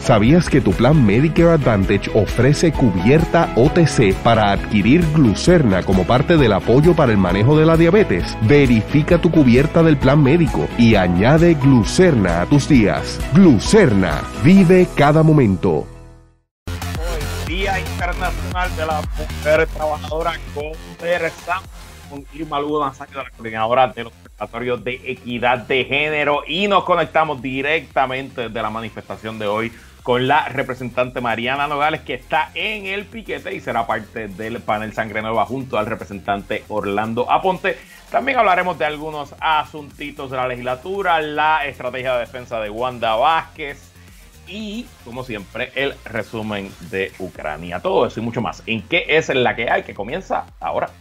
¿Sabías que tu plan Medicare Advantage ofrece cubierta OTC para adquirir Glucerna como parte del apoyo para el manejo de la diabetes? Verifica tu cubierta del plan médico y añade Glucerna a tus días. Glucerna, vive cada momento. Día Internacional de la Mujer Trabajadora. Conversamos con Irma Lugo Nazario, la coordinadora del Observatorio de Equidad de Género, y nos conectamos directamente desde la manifestación de hoy con la representante Mariana Nogales, que está en el piquete y será parte del panel Sangre Nueva junto al representante Orlando Aponte. También hablaremos de algunos asuntitos de la legislatura, la estrategia de defensa de Wanda Vázquez y, como siempre, el resumen de Ucrania. Todo eso y mucho más en ¿Qué es la que hay?, que comienza ahora.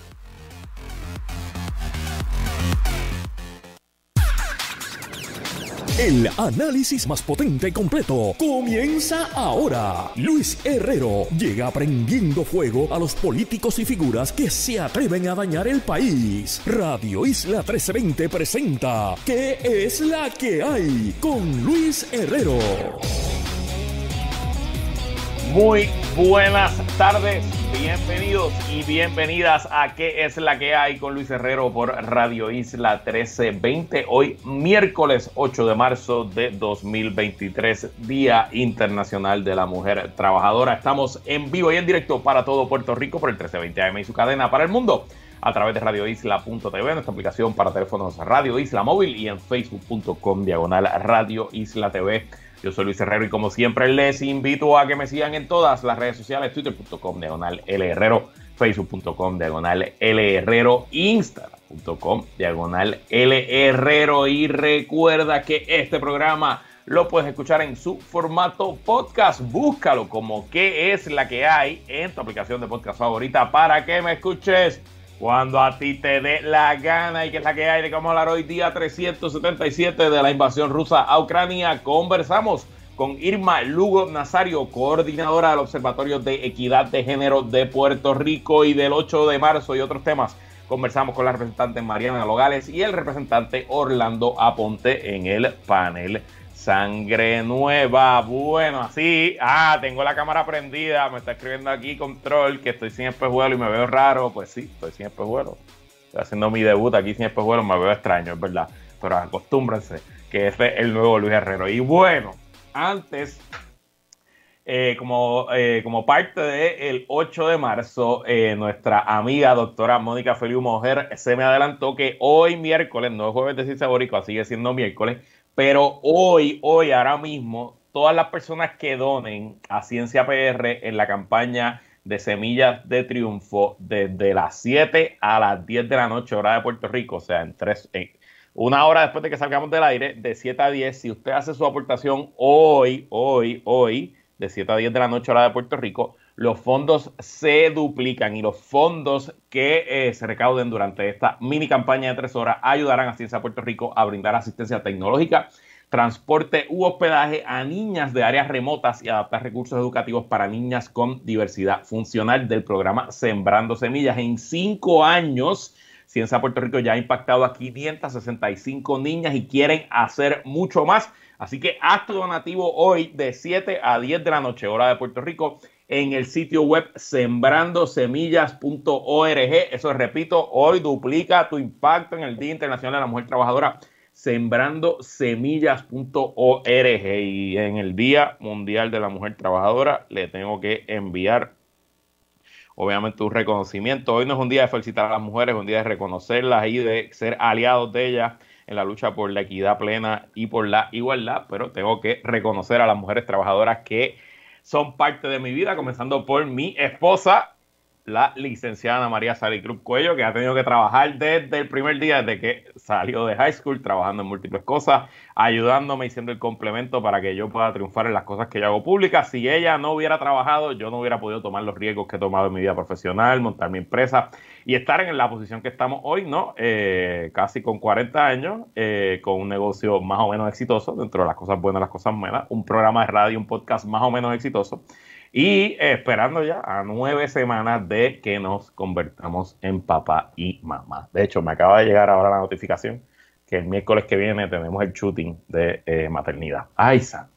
El análisis más potente y completo comienza ahora. Luis Herrero llega prendiendo fuego a los políticos y figuras que se atreven a dañar el país. Radio Isla 1320 presenta ¿Qué es la que hay?, con Luis Herrero. Muy buenas tardes, bienvenidos y bienvenidas a ¿Qué es la que hay?, con Luis Herrero por Radio Isla 1320. Hoy miércoles 8 de marzo de 2023, Día Internacional de la Mujer Trabajadora. Estamos en vivo y en directo para todo Puerto Rico por el 1320 AM y su cadena para el mundo a través de radioisla.tv, nuestra aplicación para teléfonos Radio Isla Móvil, y en facebook.com/Radio Isla TV. Yo soy Luis Herrero y, como siempre, les invito a que me sigan en todas las redes sociales: twitter.com/LHerrero, facebook.com/LHerrero, instagram.com/LHerrero. Y recuerda que este programa lo puedes escuchar en su formato podcast. Búscalo como ¿Qué es la que hay?, en tu aplicación de podcast favorita para que me escuches cuando a ti te dé la gana. ¿Y qué es la que hay? De que vamos a hablar hoy, día 377 de la invasión rusa a Ucrania. Conversamos con Irma Lugo Nazario, coordinadora del Observatorio de Equidad de Género de Puerto Rico, y del 8 de marzo y otros temas. Conversamos con la representante Mariana Nogales y el representante Orlando Aponte en el panel Sangre Nueva. Bueno, así, tengo la cámara prendida, me está escribiendo aquí Control que estoy sin espejuelo y me veo raro. Pues sí, estoy sin espejuelo, estoy haciendo mi debut aquí sin espejuelo, me veo extraño, es verdad, pero acostúmbrense que este es el nuevo Luis Herrero. Y bueno, antes, como parte del 8 de marzo, nuestra amiga doctora Mónica Feliu Mojer se me adelantó que hoy miércoles, no es jueves de Ciencia Boricua, sigue siendo miércoles, pero hoy, ahora mismo, todas las personas que donen a Ciencia PR en la campaña de Semillas de Triunfo, desde las 7 a las 10 de la noche, hora de Puerto Rico, o sea, en una hora después de que salgamos del aire, de 7 a 10, si usted hace su aportación hoy, de 7 a 10 de la noche, hora de Puerto Rico, los fondos se duplican, y los fondos que se recauden durante esta mini campaña de 3 horas ayudarán a Ciencia Puerto Rico a brindar asistencia tecnológica, transporte u hospedaje a niñas de áreas remotas y adaptar recursos educativos para niñas con diversidad funcional del programa Sembrando Semillas. En 5 años, Ciencia Puerto Rico ya ha impactado a 565 niñas y quieren hacer mucho más. Así que haz tu donativo hoy de 7 a 10 de la noche, hora de Puerto Rico, en el sitio web sembrandosemillas.org. Eso, repito, hoy duplica tu impacto en el Día Internacional de la Mujer Trabajadora, sembrandosemillas.org. Y en el Día Mundial de la Mujer Trabajadora le tengo que enviar, obviamente, un reconocimiento. Hoy no es un día de felicitar a las mujeres, es un día de reconocerlas y de ser aliados de ellas en la lucha por la equidad plena y por la igualdad, pero tengo que reconocer a las mujeres trabajadoras que son parte de mi vida, comenzando por mi esposa, la licenciada Ana María Sally Cruz Cuello, que ha tenido que trabajar desde el primer día, desde que salió de high school, trabajando en múltiples cosas, ayudándome y siendo el complemento para que yo pueda triunfar en las cosas que yo hago públicas. Si ella no hubiera trabajado, yo no hubiera podido tomar los riesgos que he tomado en mi vida profesional, montar mi empresa y estar en la posición que estamos hoy, ¿no? Casi con 40 años, con un negocio más o menos exitoso, dentro de las cosas buenas y las cosas malas, un programa de radio, un podcast más o menos exitoso, y esperando ya a 9 semanas de que nos convertamos en papá y mamá. De hecho, me acaba de llegar ahora la notificación que el miércoles que viene tenemos el shooting de maternidad. ¡Ay, santo!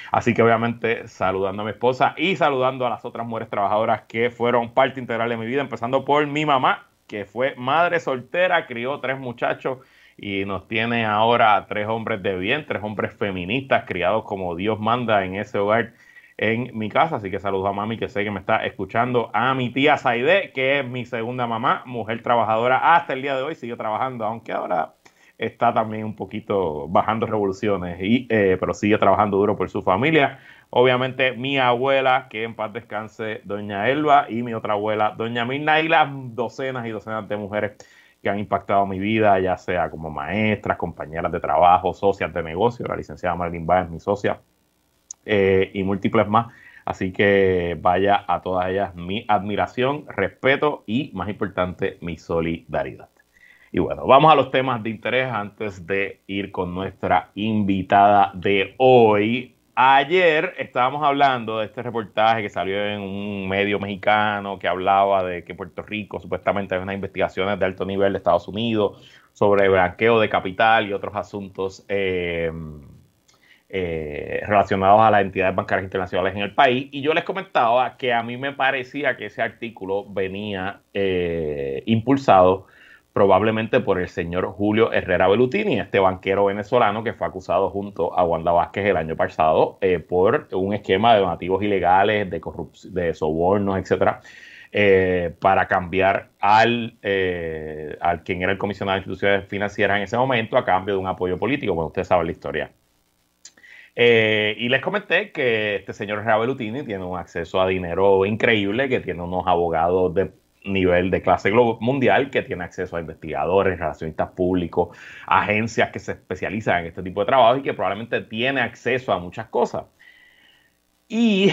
Así que obviamente saludando a mi esposa y saludando a las otras mujeres trabajadoras que fueron parte integral de mi vida, empezando por mi mamá, que fue madre soltera, crió 3 muchachos y nos tiene ahora 3 hombres de bien, 3 hombres feministas criados como Dios manda en ese hogar en mi casa. Así que saludo a mami, que sé que me está escuchando, a mi tía Saide, que es mi segunda mamá, mujer trabajadora hasta el día de hoy, sigue trabajando, aunque ahora está también un poquito bajando revoluciones, pero sigue trabajando duro por su familia. Obviamente mi abuela, que en paz descanse, doña Elba, y mi otra abuela, doña Mirna, y las docenas y docenas de mujeres que han impactado mi vida, ya sea como maestras, compañeras de trabajo, socias de negocio. La licenciada Marilyn Báez, mi socia, y múltiples más. Así que vaya a todas ellas mi admiración, respeto y, más importante, mi solidaridad. Y bueno, vamos a los temas de interés antes de ir con nuestra invitada de hoy. Ayer estábamos hablando de este reportaje que salió en un medio mexicano que hablaba de que Puerto Rico supuestamente hay unas investigaciones de alto nivel de Estados Unidos sobre blanqueo de capital y otros asuntos relacionados a las entidades bancarias internacionales en el país. Y yo les comentaba que a mí me parecía que ese artículo venía impulsado probablemente por el señor Julio Herrera Bellutini, este banquero venezolano que fue acusado junto a Wanda Vázquez el año pasado por un esquema de donativos ilegales, de corrupción, de sobornos, etcétera, para cambiar al quien era el comisionado de instituciones financieras en ese momento a cambio de un apoyo político. Bueno, ustedes saben la historia. Y les comenté que este señor Herrera Bellutini tiene un acceso a dinero increíble, que tiene unos abogados de nivel de clase mundial, que tiene acceso a investigadores, relacionistas públicos, agencias que se especializan en este tipo de trabajo y que probablemente tiene acceso a muchas cosas. Y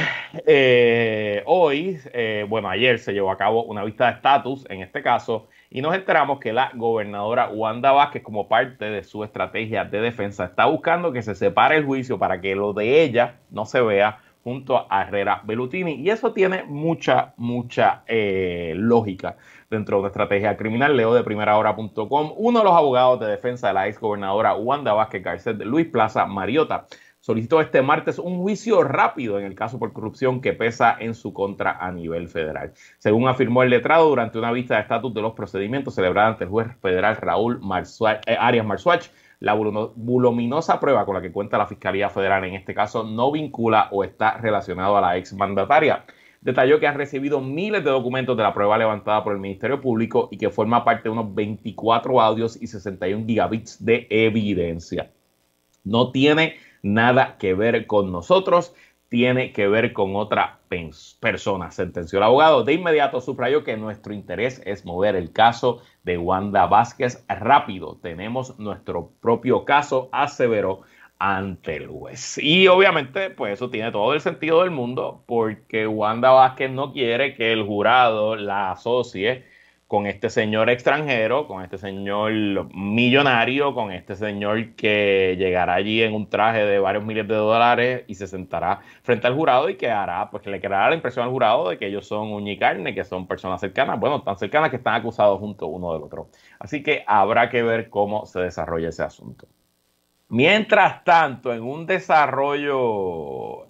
ayer se llevó a cabo una vista de estatus en este caso y nos enteramos que la gobernadora Wanda Vázquez, como parte de su estrategia de defensa, está buscando que se separe el juicio para que lo de ella no se vea junto a Herrera Bellutini, y eso tiene mucha lógica dentro de una estrategia criminal. Leo de primerahora.com, uno de los abogados de defensa de la ex gobernadora Wanda Vázquez Garcet, Luis Plaza Mariota, solicitó este martes un juicio rápido en el caso por corrupción que pesa en su contra a nivel federal. Según afirmó el letrado durante una vista de estatus de los procedimientos celebrada ante el juez federal Raúl Arias Marzuach, la voluminosa prueba con la que cuenta la Fiscalía Federal en este caso no vincula o está relacionado a la exmandataria. Detalló que han recibido miles de documentos de la prueba levantada por el Ministerio Público y que forma parte de unos 24 audios y 61 gigabits de evidencia. No tiene nada que ver con nosotros, tiene que ver con otra persona, sentenció el abogado. De inmediato subrayó que nuestro interés es mover el caso de Wanda Vázquez rápido. Tenemos nuestro propio caso, aseveró ante el juez. Y obviamente, pues eso tiene todo el sentido del mundo, porque Wanda Vázquez no quiere que el jurado la asocie con este señor extranjero, con este señor millonario, con este señor que llegará allí en un traje de varios miles de dólares y se sentará frente al jurado y que hará, pues que le creará la impresión al jurado de que ellos son uña y carne, que son personas cercanas, bueno, tan cercanas que están acusados junto uno del otro. Así que habrá que ver cómo se desarrolla ese asunto. Mientras tanto, en un desarrollo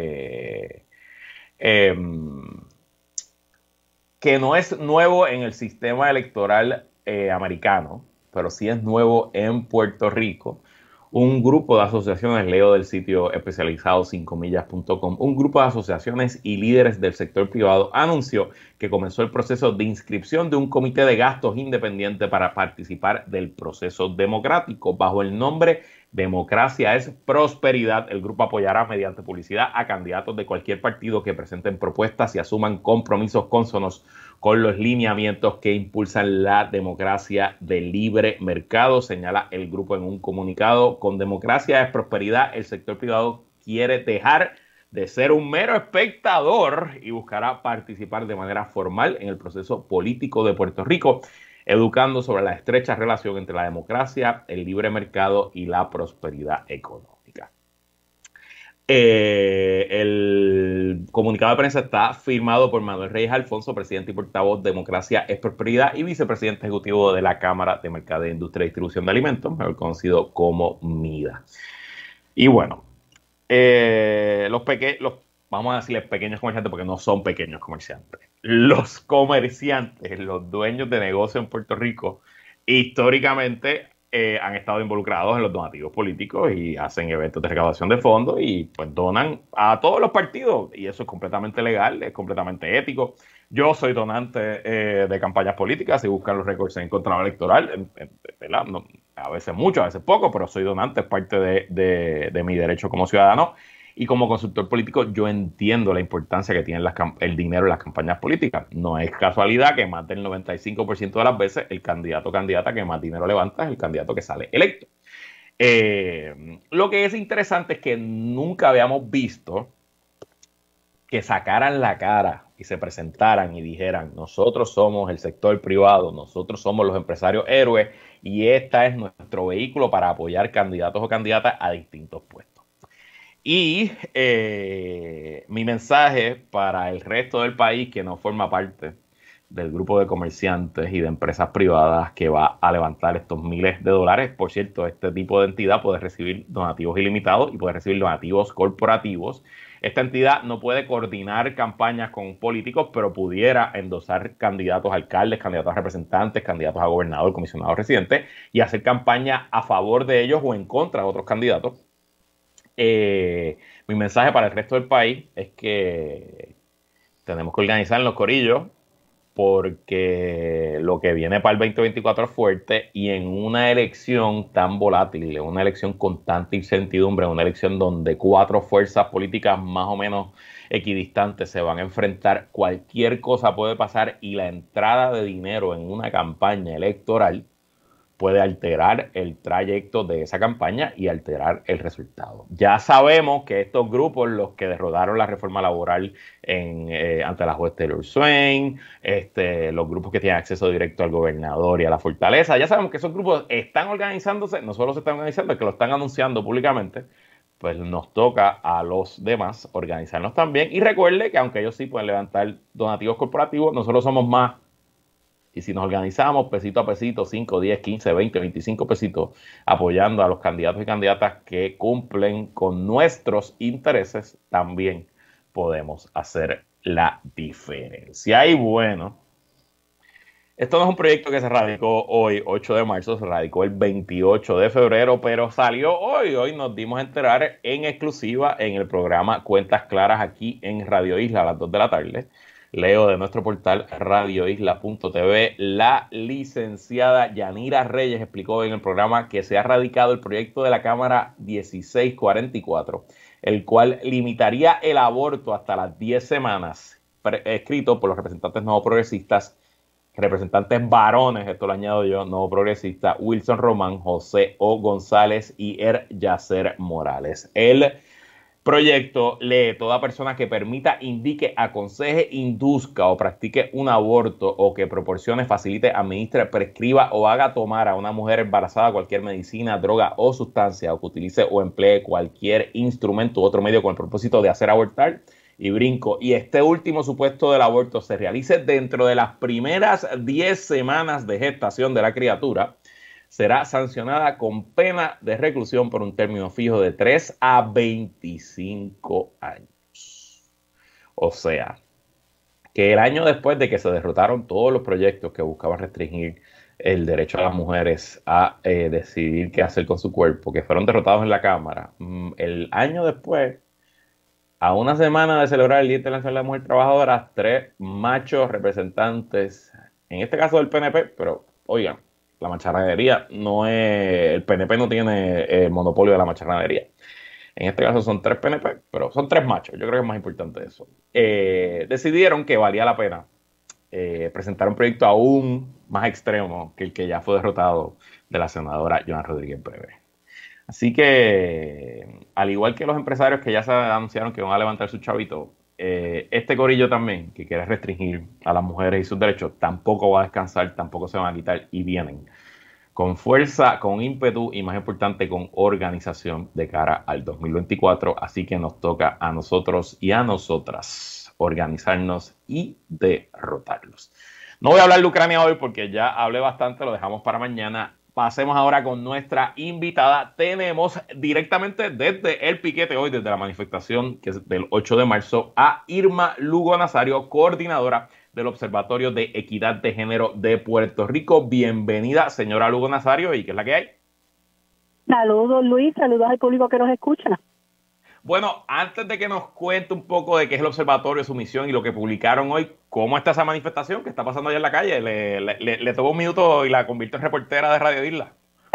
que no es nuevo en el sistema electoral americano, pero sí es nuevo en Puerto Rico, un grupo de asociaciones, leo del sitio especializado 5millas.com, un grupo de asociaciones y líderes del sector privado anunció que comenzó el proceso de inscripción de un comité de gastos independiente para participar del proceso democrático. Bajo el nombre Democracia es Prosperidad, el grupo apoyará mediante publicidad a candidatos de cualquier partido que presenten propuestas y asuman compromisos cónsonos con los lineamientos que impulsan la democracia de libre mercado, señala el grupo en un comunicado. Con Democracia es Prosperidad, el sector privado quiere dejar de ser un mero espectador y buscará participar de manera formal en el proceso político de Puerto Rico, educando sobre la estrecha relación entre la democracia, el libre mercado y la prosperidad económica. El comunicado de prensa está firmado por Manuel Reyes Alfonso, presidente y portavoz de Democracia es Prosperidad y vicepresidente ejecutivo de la Cámara de Mercadeo, Industria y Distribución de Alimentos, mejor conocido como MIDA. Y bueno, Vamos a decirles pequeños comerciantes porque no son pequeños comerciantes. Los comerciantes, los dueños de negocio en Puerto Rico, históricamente han estado involucrados en los donativos políticos y hacen eventos de recaudación de fondos y pues donan a todos los partidos y eso es completamente legal, es completamente ético. Yo soy donante de campañas políticas, si buscan los récords en Contralor Electoral, ¿verdad? No, a veces mucho, a veces poco, pero soy donante, es parte de mi derecho como ciudadano. Y como consultor político, yo entiendo la importancia que tiene el dinero en las campañas políticas. No es casualidad que más del 95% de las veces el candidato o candidata que más dinero levanta es el candidato que sale electo. Lo que es interesante es que nunca habíamos visto que sacaran la cara y se presentaran y dijeran, nosotros somos el sector privado, nosotros somos los empresarios héroes y este es nuestro vehículo para apoyar candidatos o candidatas a distintos puestos. Y mi mensaje para el resto del país que no forma parte del grupo de comerciantes y de empresas privadas que va a levantar estos miles de dólares. Por cierto, este tipo de entidad puede recibir donativos ilimitados y puede recibir donativos corporativos. Esta entidad no puede coordinar campañas con políticos, pero pudiera endosar candidatos a alcaldes, candidatos a representantes, candidatos a gobernador, comisionado residente y hacer campaña a favor de ellos o en contra de otros candidatos. Mi mensaje para el resto del país es que tenemos que organizar en los corillos porque lo que viene para el 2024 es fuerte y en una elección tan volátil, en una elección con tanta incertidumbre, en una elección donde 4 fuerzas políticas más o menos equidistantes se van a enfrentar, cualquier cosa puede pasar y la entrada de dinero en una campaña electoral puede alterar el trayecto de esa campaña y alterar el resultado. Ya sabemos que estos grupos, los que derrotaron la reforma laboral ante la juez Taylor Swain, los grupos que tienen acceso directo al gobernador y a la fortaleza, ya sabemos que esos grupos están organizándose, no solo se están organizando, es que lo están anunciando públicamente, pues nos toca a los demás organizarnos también. Y recuerde que aunque ellos sí pueden levantar donativos corporativos, nosotros somos más. Y si nos organizamos pesito a pesito, 5, 10, 15, 20, 25 pesitos, apoyando a los candidatos y candidatas que cumplen con nuestros intereses, también podemos hacer la diferencia. Y bueno, esto no es un proyecto que se radicó hoy, 8 de marzo, se radicó el 28 de febrero, pero salió hoy. Hoy nos dimos a enterar en exclusiva en el programa Cuentas Claras aquí en Radio Isla a las 2 de la tarde. Leo de nuestro portal radioisla.tv, la licenciada Yanira Reyes explicó en el programa que se ha radicado el proyecto de la Cámara 1644, el cual limitaría el aborto hasta las 10 semanas, escrito por los representantes no progresistas, representantes varones, esto lo añado yo, no progresista, Wilson Román, José O. González y Yacer Morales. El proyecto lee: toda persona que permita, indique, aconseje, induzca o practique un aborto o que proporcione, facilite, administre, prescriba o haga tomar a una mujer embarazada cualquier medicina, droga o sustancia o que utilice o emplee cualquier instrumento u otro medio con el propósito de hacer abortar, y brinco, y este último supuesto del aborto se realice dentro de las primeras 10 semanas de gestación de la criatura, será sancionada con pena de reclusión por un término fijo de 3 a 25 años. O sea, que el año después de que se derrotaron todos los proyectos que buscaban restringir el derecho a las mujeres a decidir qué hacer con su cuerpo, que fueron derrotados en la Cámara, el año después, a una semana de celebrar el Día Internacional de la Mujer Trabajadora, 3 machos representantes, en este caso del PNP, pero oigan, la macharranería no es, el PNP no tiene el monopolio de la macharranería. En este caso son 3 PNP, pero son 3 machos. Yo creo que es más importante eso. Decidieron que valía la pena presentar un proyecto aún más extremo que el que ya fue derrotado de la senadora Joan Rodríguez Bebe. Así que, al igual que los empresarios que ya se anunciaron que van a levantar su chavito, este corillo también, que quiere restringir a las mujeres y sus derechos, tampoco va a descansar, tampoco se van a quitar y vienen con fuerza, con ímpetu y, más importante, con organización de cara al 2024. Así que nos toca a nosotros y a nosotras organizarnos y derrotarlos. No voy a hablar de Ucrania hoy porque ya hablé bastante, lo dejamos para mañana. pasemos ahora con nuestra invitada. Tenemos directamente desde el piquete hoy, desde la manifestación que es del 8 de marzo, a Irma Lugo Nazario, coordinadora del Observatorio de Equidad de Género de Puerto Rico. Bienvenida, señora Lugo Nazario, ¿y qué es la que hay? Saludos, Luis, saludos al público que nos escucha. Bueno, antes de que nos cuente un poco de qué es el observatorio, su misión y lo que publicaron hoy, ¿cómo está esa manifestación que está pasando allá en la calle? Le tomó un minuto y la convirtió en reportera de Radio Isla.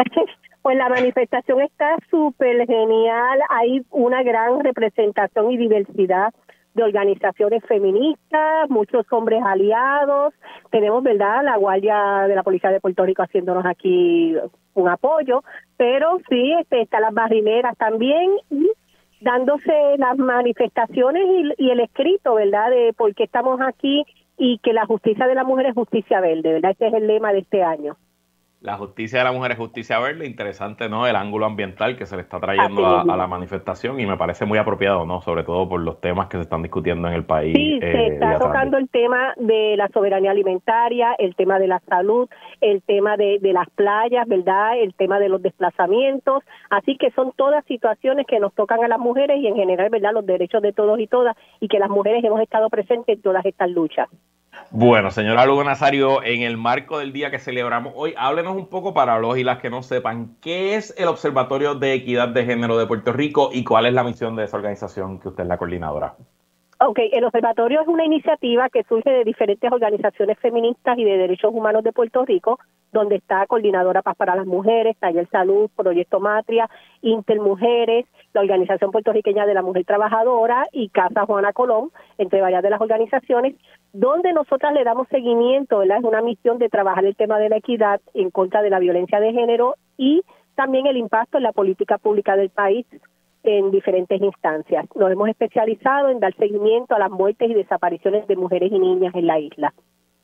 Pues la manifestación está súper genial, hay una gran representación y diversidad de organizaciones feministas, muchos hombres aliados, tenemos, ¿verdad?, la Guardia de la Policía de Puerto Rico haciéndonos aquí un apoyo, pero sí, están las barrileras también, y dándose las manifestaciones y el escrito, ¿verdad?, de por qué estamos aquí y que la justicia de la mujer es justicia verde, ¿verdad? Ese es el lema de este año. La justicia de la mujer es justicia verde. Interesante, ¿no? El ángulo ambiental que se le está trayendo a la manifestación, y me parece muy apropiado, ¿no? Sobre todo por los temas que se están discutiendo en el país. Sí, se está tocando el tema de la soberanía alimentaria, el tema de la salud, el tema de las playas, ¿verdad? El tema de los desplazamientos. Así que son todas situaciones que nos tocan a las mujeres y en general, ¿verdad?, los derechos de todos y todas, y que las mujeres hemos estado presentes en todas estas luchas. Bueno, señora Lugo Nazario, en el marco del día que celebramos hoy, háblenos un poco para los y las que no sepan, ¿qué es el Observatorio de Equidad de Género de Puerto Rico y cuál es la misión de esa organización que usted es la coordinadora? Ok, el Observatorio es una iniciativa que surge de diferentes organizaciones feministas y de derechos humanos de Puerto Rico, donde está Coordinadora Paz para las Mujeres, Taller Salud, Proyecto Matria, Intermujeres, la Organización Puertorriqueña de la Mujer Trabajadora y Casa Juana Colón, entre varias de las organizaciones, donde nosotras le damos seguimiento, ¿verdad? Es una misión de trabajar el tema de la equidad en contra de la violencia de género y también el impacto en la política pública del país en diferentes instancias. Nos hemos especializado en dar seguimiento a las muertes y desapariciones de mujeres y niñas en la isla.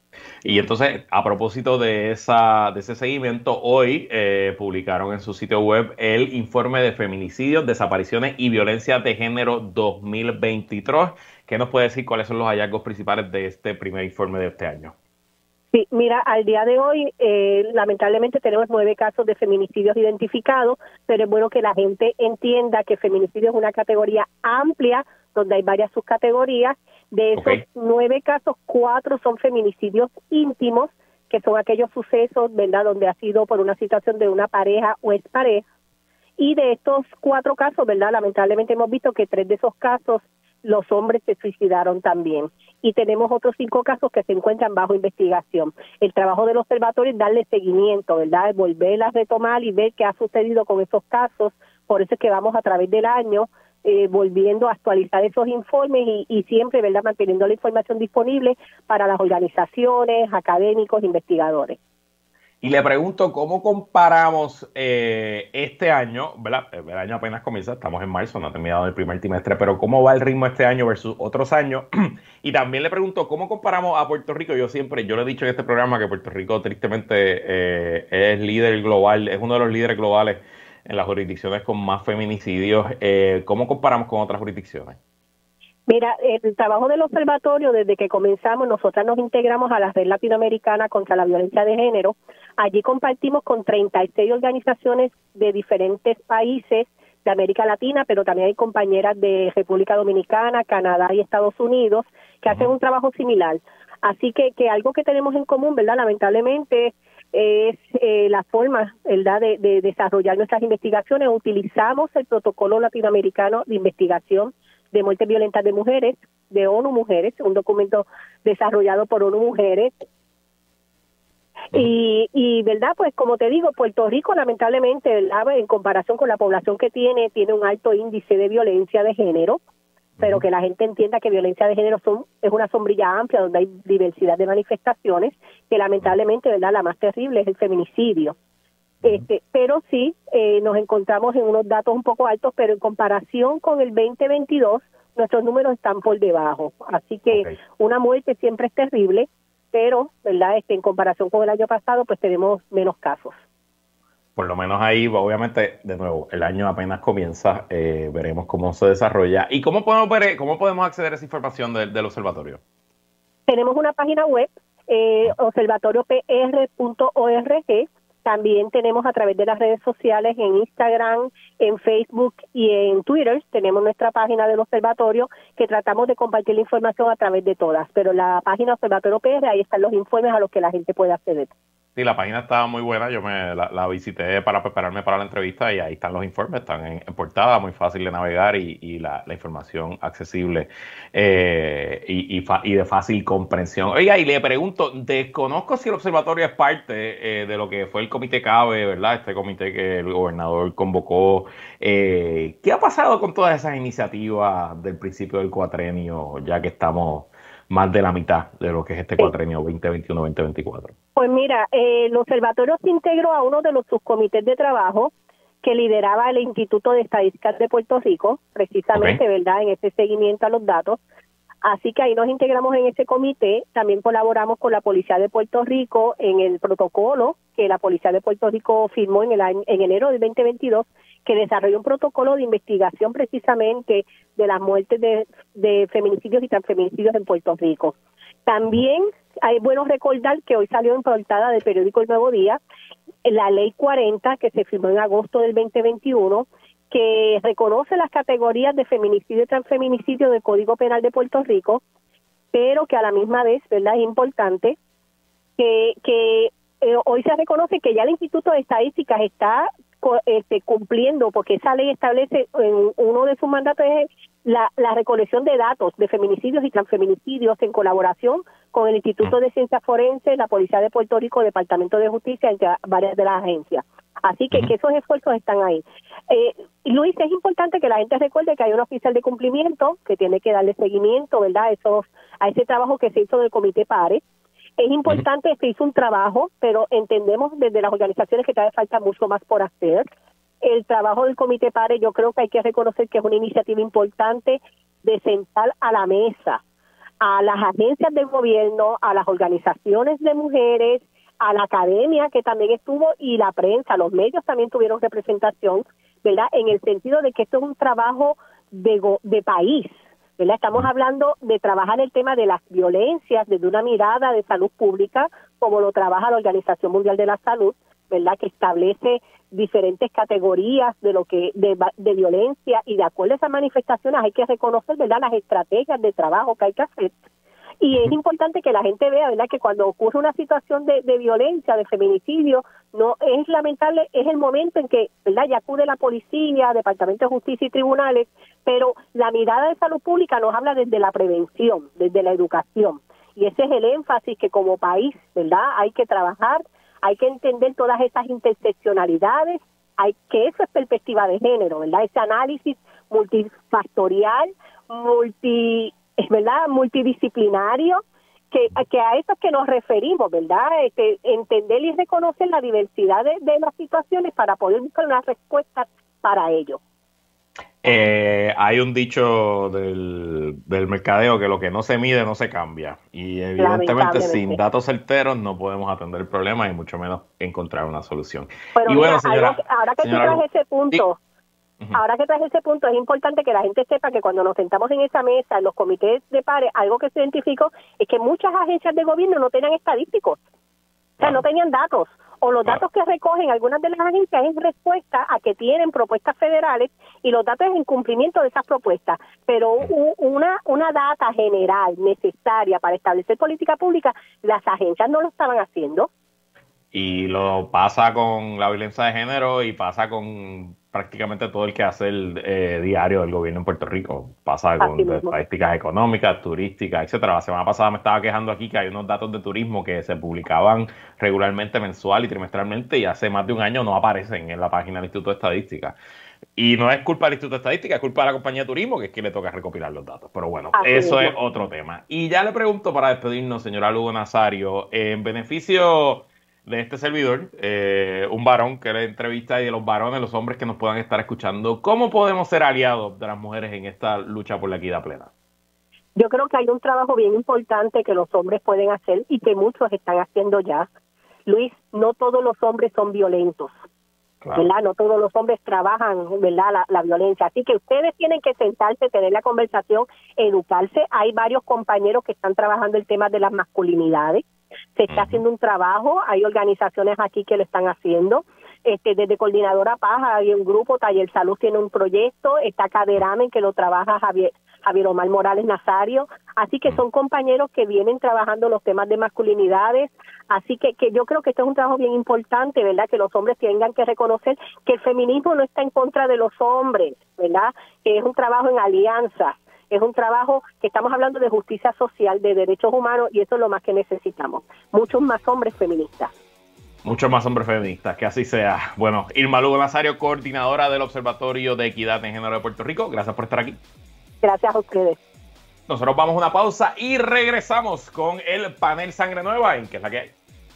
Y entonces, a propósito de ese seguimiento, hoy publicaron en su sitio web el informe de feminicidios, desapariciones y violencia de género 2023. ¿Qué nos puede decir cuáles son los hallazgos principales de este primer informe de este año? Sí, mira, al día de hoy, lamentablemente tenemos 9 casos de feminicidios identificados, pero es bueno que la gente entienda que feminicidio es una categoría amplia, donde hay varias subcategorías. De esos 9 casos, 4 son feminicidios íntimos, que son aquellos sucesos, ¿verdad?, donde ha sido por una situación de una pareja o expareja. Y de estos 4 casos, ¿verdad?, lamentablemente hemos visto que 3 de esos casos los hombres se suicidaron también. Y tenemos otros 5 casos que se encuentran bajo investigación. El trabajo del observatorio es darle seguimiento, ¿verdad?, es volver a retomar y ver qué ha sucedido con esos casos. Por eso es que vamos a través del año volviendo a actualizar esos informes y siempre, ¿verdad?, manteniendo la información disponible para las organizaciones, académicos, investigadores. Y le pregunto, ¿cómo comparamos este año, ¿verdad? El año apenas comienza, estamos en marzo, no ha terminado el primer trimestre, pero ¿cómo va el ritmo este año versus otros años? Y también le pregunto, ¿cómo comparamos a Puerto Rico? Yo le he dicho en este programa que Puerto Rico tristemente es líder global, es uno de los líderes globales en las jurisdicciones con más feminicidios. ¿Cómo comparamos con otras jurisdicciones? Mira, el trabajo del observatorio, desde que comenzamos, nosotras nos integramos a la Red Latinoamericana contra la Violencia de Género. Allí compartimos con 36 organizaciones de diferentes países de América Latina, pero también hay compañeras de República Dominicana, Canadá y Estados Unidos que hacen un trabajo similar. Así que algo que tenemos en común, ¿verdad?, lamentablemente, es la forma, ¿verdad?, de desarrollar nuestras investigaciones. Utilizamos el protocolo latinoamericano de investigación de muertes violentas de mujeres, de ONU Mujeres, un documento desarrollado por ONU Mujeres. Y verdad, pues como te digo, Puerto Rico lamentablemente, ¿verdad?, en comparación con la población que tiene un alto índice de violencia de género, pero que la gente entienda que violencia de género es una sombrilla amplia donde hay diversidad de manifestaciones, que lamentablemente, ¿verdad?, la más terrible es el feminicidio. Pero sí, nos encontramos en unos datos un poco altos, pero en comparación con el 2022, nuestros números están por debajo. Así que una muerte siempre es terrible, pero, ¿verdad?, en comparación con el año pasado, pues tenemos menos casos. Por lo menos ahí, obviamente, de nuevo, el año apenas comienza, veremos cómo se desarrolla. ¿Y cómo podemos acceder a esa información del observatorio? Tenemos una página web, observatoriopr.org. También tenemos a través de las redes sociales, en Instagram, en Facebook y en Twitter, tenemos nuestra página del observatorio, que tratamos de compartir la información a través de todas. Pero la página Observatorio PR, ahí están los informes a los que la gente puede acceder. Sí, la página estaba muy buena, yo la visité para prepararme para la entrevista y ahí están los informes, están en portada, muy fácil de navegar y la información accesible y de fácil comprensión. Oiga, y le pregunto, desconozco si el observatorio es parte de lo que fue el Comité CABE, ¿verdad? Este comité que el gobernador convocó. ¿Qué ha pasado con todas esas iniciativas del principio del cuatrenio, ya que estamos más de la mitad de lo que es este cuatrenio 2021-2024? Pues mira, el observatorio se integró a uno de los subcomités de trabajo que lideraba el Instituto de Estadísticas de Puerto Rico, precisamente, ¿verdad?, en ese seguimiento a los datos. Así que ahí nos integramos en ese comité. También colaboramos con la Policía de Puerto Rico en el protocolo que la Policía de Puerto Rico firmó en enero del 2022, que desarrolló un protocolo de investigación precisamente de las muertes de feminicidios y transfeminicidios en Puerto Rico. También hay bueno recordar que hoy salió en portada del periódico El Nuevo Día la Ley 40, que se firmó en agosto del 2021, que reconoce las categorías de feminicidio y transfeminicidio del Código Penal de Puerto Rico, pero que a la misma vez, ¿verdad?, es importante que hoy se reconoce que ya el Instituto de Estadísticas está cumpliendo, porque esa ley establece en uno de sus mandatos es la recolección de datos de feminicidios y transfeminicidios en colaboración con el Instituto de Ciencias Forenses, la Policía de Puerto Rico, Departamento de Justicia, entre varias de las agencias. Así que esos esfuerzos están ahí. Luis, es importante que la gente recuerde que hay un oficial de cumplimiento que tiene que darle seguimiento, ¿verdad?, a ese trabajo que se hizo del Comité PARE. Es importante, se hizo un trabajo, pero entendemos desde las organizaciones que todavía falta mucho más por hacer. El trabajo del Comité PARE, yo creo que hay que reconocer que es una iniciativa importante de sentar a la mesa a las agencias del gobierno, a las organizaciones de mujeres, a la academia que también estuvo y la prensa, los medios también tuvieron representación, ¿verdad?, en el sentido de que esto es un trabajo de país, ¿verdad? Estamos hablando de trabajar el tema de las violencias desde una mirada de salud pública, como lo trabaja la Organización Mundial de la Salud, ¿verdad?, que establece diferentes categorías de violencia, y de acuerdo a esas manifestaciones hay que reconocer, ¿verdad?, las estrategias de trabajo que hay que hacer. Y es importante que la gente vea, ¿verdad?, que cuando ocurre una situación de violencia, de feminicidio, no es lamentable, es el momento en que, ¿verdad?, ya acude la policía, Departamento de Justicia y tribunales, pero la mirada de salud pública nos habla desde la prevención, desde la educación. Y ese es el énfasis que como país, ¿verdad?, hay que trabajar, hay que entender todas esas interseccionalidades, que eso es perspectiva de género, ¿verdad?, ese análisis multifactorial, ¿verdad?, multidisciplinario, que a eso es que nos referimos, ¿verdad?, entender y reconocer la diversidad de las situaciones para poder buscar una respuesta para ello. Hay un dicho del mercadeo que lo que no se mide no se cambia, y evidentemente sin datos certeros no podemos atender el problema y mucho menos encontrar una solución. Pero y mira, bueno, señora, ahora que tú traes ese punto, ahora que traes ese punto, es importante que la gente sepa que cuando nos sentamos en esa mesa, en los comités de pares, algo que se identificó es que muchas agencias de gobierno no tenían estadísticos, o sea, no tenían datos, o los datos que recogen algunas de las agencias es respuesta a que tienen propuestas federales y los datos es en cumplimiento de esas propuestas, pero una data general necesaria para establecer política pública, las agencias no lo estaban haciendo. Y lo pasa con la violencia de género y pasa con prácticamente todo el quehacer diario del gobierno en Puerto Rico. Pasa con estadísticas económicas, turísticas, etcétera. La semana pasada me estaba quejando aquí que hay unos datos de turismo que se publicaban regularmente, mensual y trimestralmente, y hace más de un año no aparecen en la página del Instituto de Estadística. Y no es culpa del Instituto de Estadística, es culpa de la compañía de turismo, que es que le toca recopilar los datos. Pero bueno, eso es otro tema. Y ya le pregunto, para despedirnos, señora Lugo Nazario, en beneficio de este servidor, un varón que le entrevista, y de los varones, los hombres que nos puedan estar escuchando, ¿cómo podemos ser aliados de las mujeres en esta lucha por la equidad plena? Yo creo que hay un trabajo bien importante que los hombres pueden hacer y que muchos están haciendo ya. Luis, no todos los hombres son violentos, claro, ¿verdad? No todos los hombres trabajan, ¿verdad?, la violencia. Así que ustedes tienen que sentarse, tener la conversación, educarse. Hay varios compañeros que están trabajando el tema de las masculinidades. Se está haciendo un trabajo, hay organizaciones aquí que lo están haciendo. Desde Coordinadora Paz hay un grupo, Taller Salud tiene un proyecto, está Caderamen que lo trabaja Javier Omar Morales Nazario, así que son compañeros que vienen trabajando los temas de masculinidades, así que yo creo que esto es un trabajo bien importante, ¿verdad? Que los hombres tengan que reconocer que el feminismo no está en contra de los hombres, ¿verdad? Que es un trabajo en alianza, es un trabajo que estamos hablando de justicia social, de derechos humanos, y eso es lo más que necesitamos, muchos más hombres feministas. Muchos más hombres feministas, que así sea. Bueno, Irma Lugo Nazario, coordinadora del Observatorio de Equidad en Género de Puerto Rico, gracias por estar aquí. Gracias a ustedes. Nosotros vamos a una pausa y regresamos con el panel Sangre Nueva, en que es la que hay.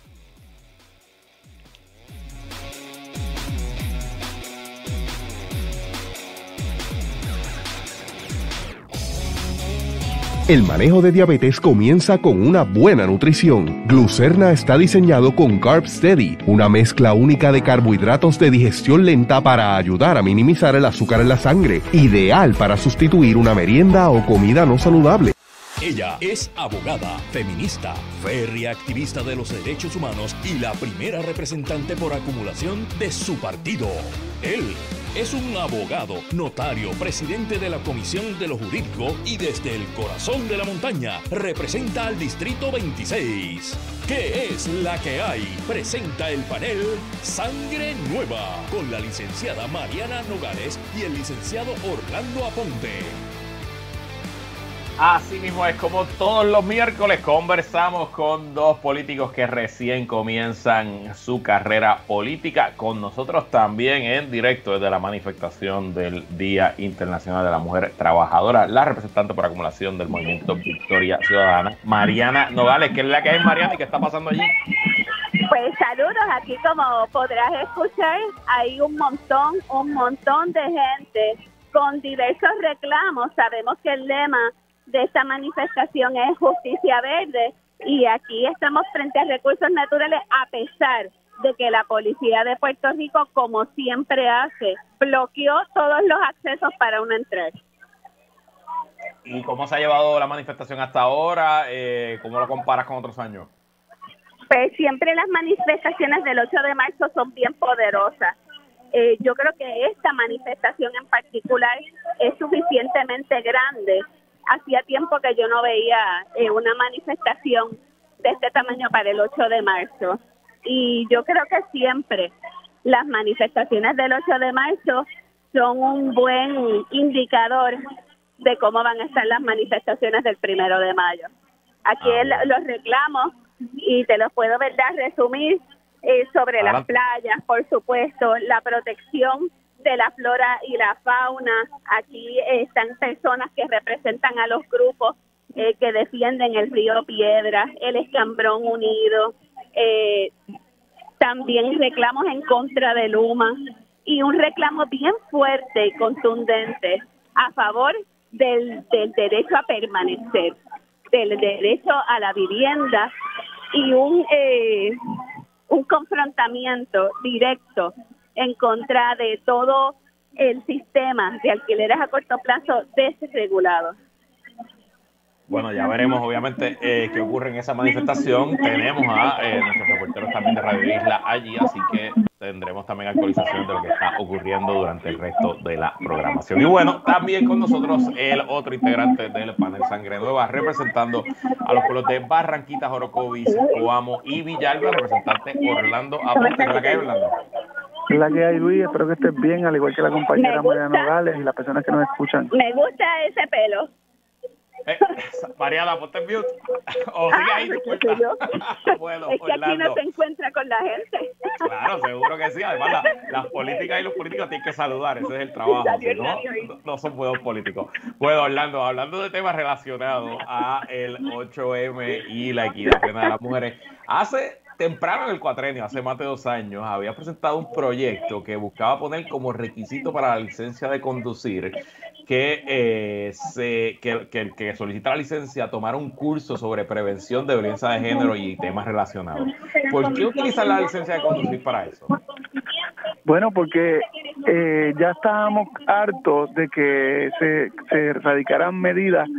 El manejo de diabetes comienza con una buena nutrición. Glucerna está diseñado con Carb Steady, una mezcla única de carbohidratos de digestión lenta para ayudar a minimizar el azúcar en la sangre, ideal para sustituir una merienda o comida no saludable. Ella es abogada, feminista, férrea activista de los derechos humanos y la primera representante por acumulación de su partido. Él es un abogado, notario, presidente de la Comisión de lo Jurídico y desde el corazón de la montaña representa al Distrito 26. ¿Qué es la que hay? Presenta el panel Sangre Nueva con la licenciada Mariana Nogales y el licenciado Orlando Aponte. Así mismo es, como todos los miércoles conversamos con dos políticos que recién comienzan su carrera política, con nosotros también en directo desde la manifestación del Día Internacional de la Mujer Trabajadora, la representante por acumulación del Movimiento Victoria Ciudadana, Mariana Nogales. ¿Qué es la que hay, Mariana, y qué está pasando allí? Pues saludos, aquí como podrás escuchar hay un montón de gente con diversos reclamos. Sabemos que el lema de esta manifestación es Justicia Verde y aquí estamos frente a recursos naturales a pesar de que la policía de Puerto Rico, como siempre hace, bloqueó todos los accesos para uno entrar. ¿Y cómo se ha llevado la manifestación hasta ahora? ¿Cómo lo comparas con otros años? Pues siempre las manifestaciones del 8 de marzo son bien poderosas. Yo creo que esta manifestación en particular es suficientemente grande. Hacía tiempo que yo no veía una manifestación de este tamaño para el 8 de marzo. Y yo creo que siempre las manifestaciones del 8 de marzo son un buen indicador de cómo van a estar las manifestaciones del 1 de mayo. Aquí los reclamos, y te los puedo, ¿verdad?, resumir sobre las playas, por supuesto, la protección de la flora y la fauna. Aquí están personas que representan a los grupos que defienden el río Piedras, el Escambrón Unido, también reclamos en contra de Luma y un reclamo bien fuerte y contundente a favor del derecho a permanecer, del derecho a la vivienda y un confrontamiento directo en contra de todo el sistema de alquileres a corto plazo desregulado. Bueno, ya veremos obviamente qué ocurre en esa manifestación. Tenemos a nuestros reporteros también de Radio Isla allí, así que tendremos también actualizaciones de lo que está ocurriendo durante el resto de la programación. Y bueno, también con nosotros el otro integrante del panel Sangre Nueva, representando a los pueblos de Barranquitas, Orocovis, Coamo y Villalba, representante Orlando Aponte. ¿Qué es la que hay, Orlando? Es la que hay, Luis. Espero que estés bien, al igual que la compañera Mariana Nogales y las personas que nos escuchan. Me gusta ese pelo. Mariana, ponte en mute. O sigue ahí, bueno, es que Orlando, aquí no se encuentra con la gente. Claro, seguro que sí. Además, las políticas y los políticos tienen que saludar. Ese es el trabajo. Si no son buenos políticos. Bueno, Orlando, hablando de temas relacionados a el 8M y la equidad plena de las mujeres, hace temprano en el cuatrenio, hace más de 2 años, había presentado un proyecto que buscaba poner como requisito para la licencia de conducir que el que solicita la licencia tomara un curso sobre prevención de violencia de género y temas relacionados. ¿Por qué utilizar la licencia de conducir para eso? Bueno, porque ya estábamos hartos de que se radicaran medidas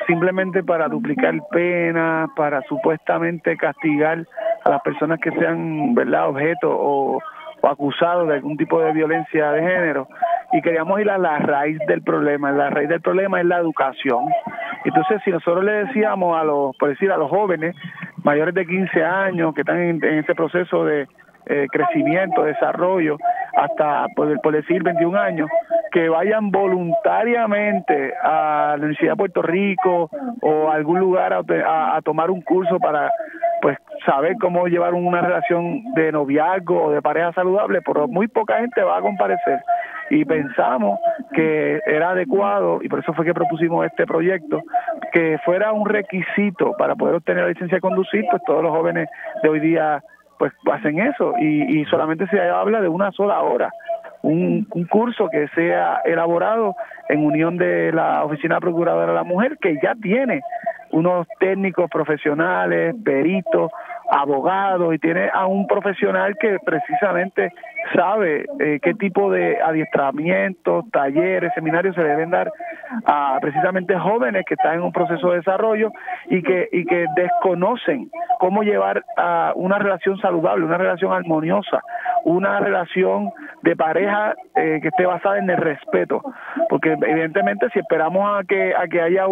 simplemente para duplicar penas, para supuestamente castigar a las personas que sean, ¿verdad?, objeto o acusados de algún tipo de violencia de género, y queríamos ir a la raíz del problema. La raíz del problema es la educación. Entonces, si nosotros le decíamos a los, por decir, a los jóvenes mayores de 15 años que están en este proceso de crecimiento, desarrollo, hasta por decir 21 años, que vayan voluntariamente a la Universidad de Puerto Rico o a algún lugar a tomar un curso para pues saber cómo llevar una relación de noviazgo o de pareja saludable, pero muy poca gente va a comparecer. Y pensamos que era adecuado, y por eso fue que propusimos este proyecto, que fuera un requisito para poder obtener la licencia de conducir. Pues todos los jóvenes de hoy día pues hacen eso, y solamente se habla de una sola hora, un curso que sea elaborado en unión de la Oficina Procuradora de la Mujer, que ya tiene unos técnicos profesionales, peritos, abogados, y tiene a un profesional que precisamente sabe qué tipo de adiestramientos, talleres, seminarios se deben dar a precisamente jóvenes que están en un proceso de desarrollo y que desconocen cómo llevar a una relación saludable, una relación armoniosa, una relación de pareja que esté basada en el respeto, porque evidentemente si esperamos a que haya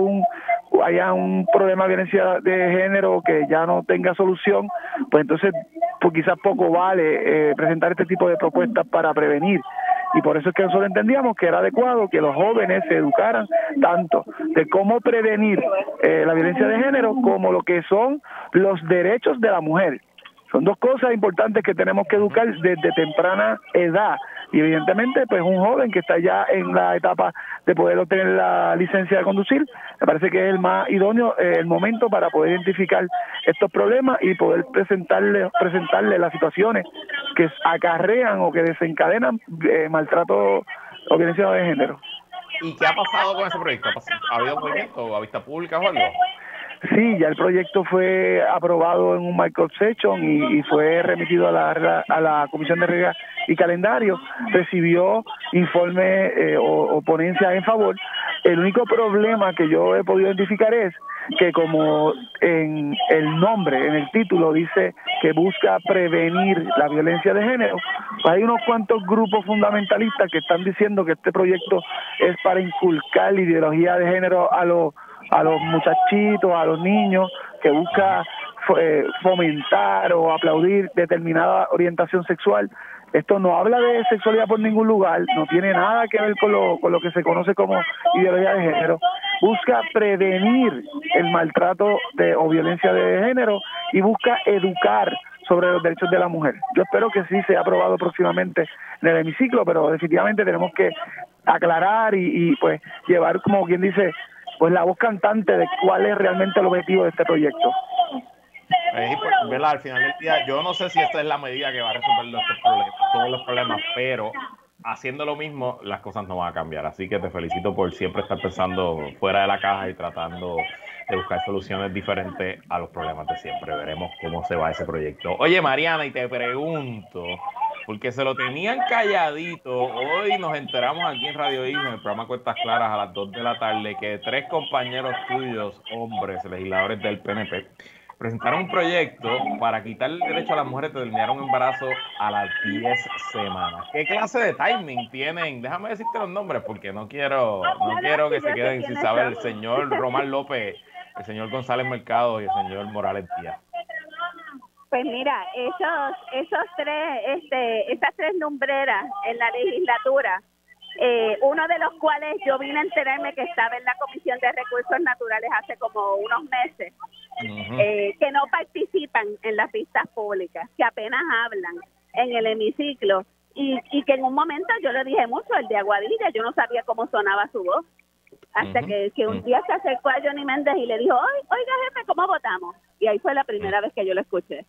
un problema de violencia de género que ya no tenga solución, pues entonces pues quizás poco vale presentar este tipo de propuestas para prevenir. Y por eso es que nosotros entendíamos que era adecuado que los jóvenes se educaran tanto de cómo prevenir la violencia de género como lo que son los derechos de la mujer. Son dos cosas importantes que tenemos que educar desde temprana edad. Y evidentemente, pues un joven que está ya en la etapa de poder obtener la licencia de conducir, me parece que es el más idóneo, el momento para poder identificar estos problemas y poder presentarle las situaciones que acarrean o que desencadenan maltrato o violencia de género. ¿Y qué ha pasado con ese proyecto? ¿Ha habido movimiento a vista pública o algo? Sí, ya el proyecto fue aprobado en un markup session y fue remitido a la Comisión de Reglas y Calendario. Recibió informe o ponencias en favor. El único problema que yo he podido identificar es que como en el nombre, en el título dice que busca prevenir la violencia de género, pues hay unos cuantos grupos fundamentalistas que están diciendo que este proyecto es para inculcar la ideología de género a los muchachitos, a los niños, que busca fomentar o aplaudir determinada orientación sexual. Esto no habla de sexualidad por ningún lugar, no tiene nada que ver con lo que se conoce como ideología de género. Busca prevenir el maltrato o violencia de género y busca educar sobre los derechos de la mujer. Yo espero que sí sea aprobado próximamente en el hemiciclo, pero definitivamente tenemos que aclarar y pues llevar, como quien dice, pues la voz cantante de cuál es realmente el objetivo de este proyecto. ¿Verdad? Al final del día, yo no sé si esta es la medida que va a resolver todos los problemas, pero haciendo lo mismo, las cosas no van a cambiar. Así que te felicito por siempre estar pensando fuera de la caja y tratando de buscar soluciones diferentes a los problemas de siempre. Veremos cómo se va ese proyecto. Oye, Mariana, y te pregunto, porque se lo tenían calladito, hoy nos enteramos aquí en Radio Isla, en el programa Cuentas Claras a las 2 de la tarde, que 3 compañeros tuyos, hombres, legisladores del PNP, presentaron un proyecto para quitar el derecho a las mujeres de terminar un embarazo a las 10 semanas. ¿Qué clase de timing tienen? Déjame decirte los nombres porque no quiero que se queden sin saber. El señor Román López, el señor González Mercado y el señor Morales Díaz. Pues mira, esas tres lumbreras en la legislatura, uno de los cuales yo vine a enterarme que estaba en la Comisión de Recursos Naturales hace como unos meses, que no participan en las vistas públicas, que apenas hablan en el hemiciclo, y que en un momento yo le dije mucho, el de Aguadilla, yo no sabía cómo sonaba su voz, hasta que un día se acercó a Johnny Méndez y le dijo, oiga jefe, ¿cómo votamos? Y ahí fue la primera vez que yo lo escuché.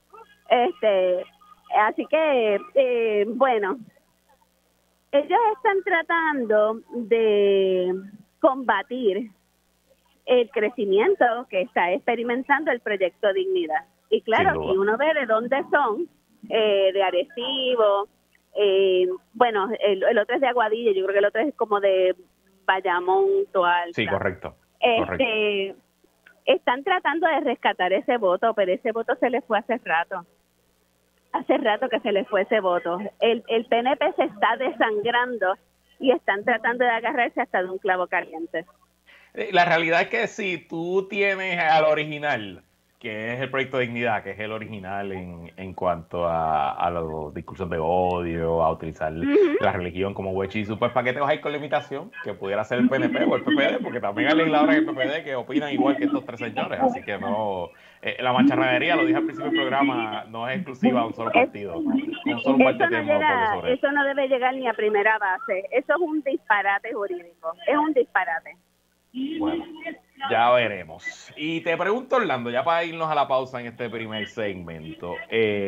Así que, bueno, ellos están tratando de combatir el crecimiento que está experimentando el proyecto Dignidad. Y claro, si uno ve de dónde son, de Arecibo, bueno, el otro es de Aguadilla, yo creo que el otro es como de Bayamón, Toalta. Sí, correcto. Están tratando de rescatar ese voto, pero ese voto se les fue hace rato. Hace rato que se les fue ese voto. El PNP se está desangrando y están tratando de agarrarse hasta de un clavo caliente. La realidad es que si tú tienes al original, que es el Proyecto de Dignidad, que es el original en cuanto a los discursos de odio, a utilizar la religión como huechizo, pues ¿para qué te vas a ir con la imitación? Que pudiera ser el PNP o el PPD, porque también hay legisladores del PPD que opinan igual que estos tres señores, así que no, la macharranería, lo dije al principio del programa, no es exclusiva a un solo partido, un solo partido tiene monopolio sobre eso. Eso no debe llegar ni a primera base, eso es un disparate jurídico, es un disparate. Bueno, ya veremos. Y te pregunto, Orlando, ya para irnos a la pausa en este primer segmento,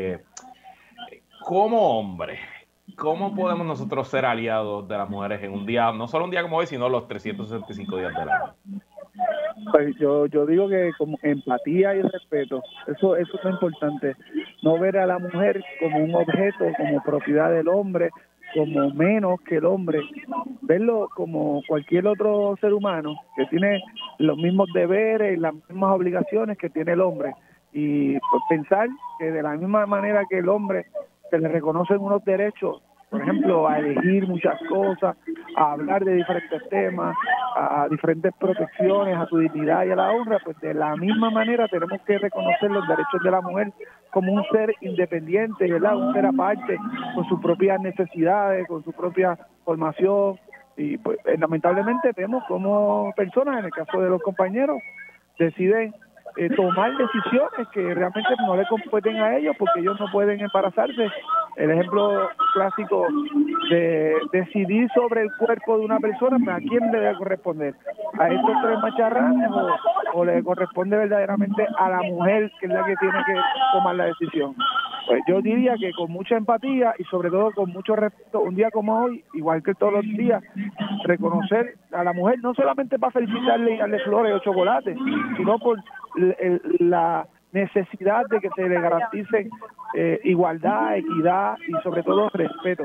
como hombre, ¿cómo podemos nosotros ser aliados de las mujeres en un día, no solo un día como hoy, sino los 365 días del año? Pues yo digo que como empatía y respeto, eso es importante, no ver a la mujer como un objeto, como propiedad del hombre, como menos que el hombre, verlo como cualquier otro ser humano que tiene los mismos deberes y las mismas obligaciones que tiene el hombre, y pues, pensar que de la misma manera que el hombre se le reconocen unos derechos, por ejemplo, a elegir muchas cosas, a hablar de diferentes temas, a diferentes protecciones, a su dignidad y a la honra, pues de la misma manera tenemos que reconocer los derechos de la mujer como un ser independiente, ¿verdad? Un ser aparte, con sus propias necesidades, con su propia formación, y pues lamentablemente vemos como personas, en el caso de los compañeros, deciden tomar decisiones que realmente no le competen a ellos porque ellos no pueden embarazarse. El ejemplo clásico de decidir sobre el cuerpo de una persona, ¿a quién le debe corresponder? ¿A estos tres macharranes o le corresponde verdaderamente a la mujer, que es la que tiene que tomar la decisión? Pues yo diría que con mucha empatía y sobre todo con mucho respeto, un día como hoy, igual que todos los días, reconocer a la mujer no solamente para felicitarle y darle flores o chocolates, sino por la necesidad de que se le garantice igualdad, equidad y sobre todo respeto.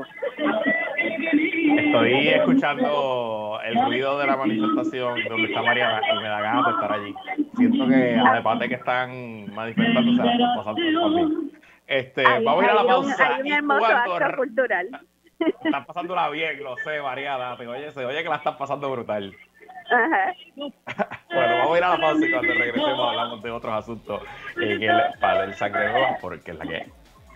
Estoy escuchando el ruido de la manifestación donde está Mariana y me da ganas de estar allí. Siento que además de que están manifestando, se la están pasando por mí. Vamos a ir a la pausa. Hay un hermoso acto cultural. Están pasándola bien, lo sé, Mariana. Se oye que la están pasando brutal. Ajá. Bueno, vamos a ir a la pausa y cuando regresemos hablamos de otros asuntos en el panel Sangre Nueva, porque es la que hay.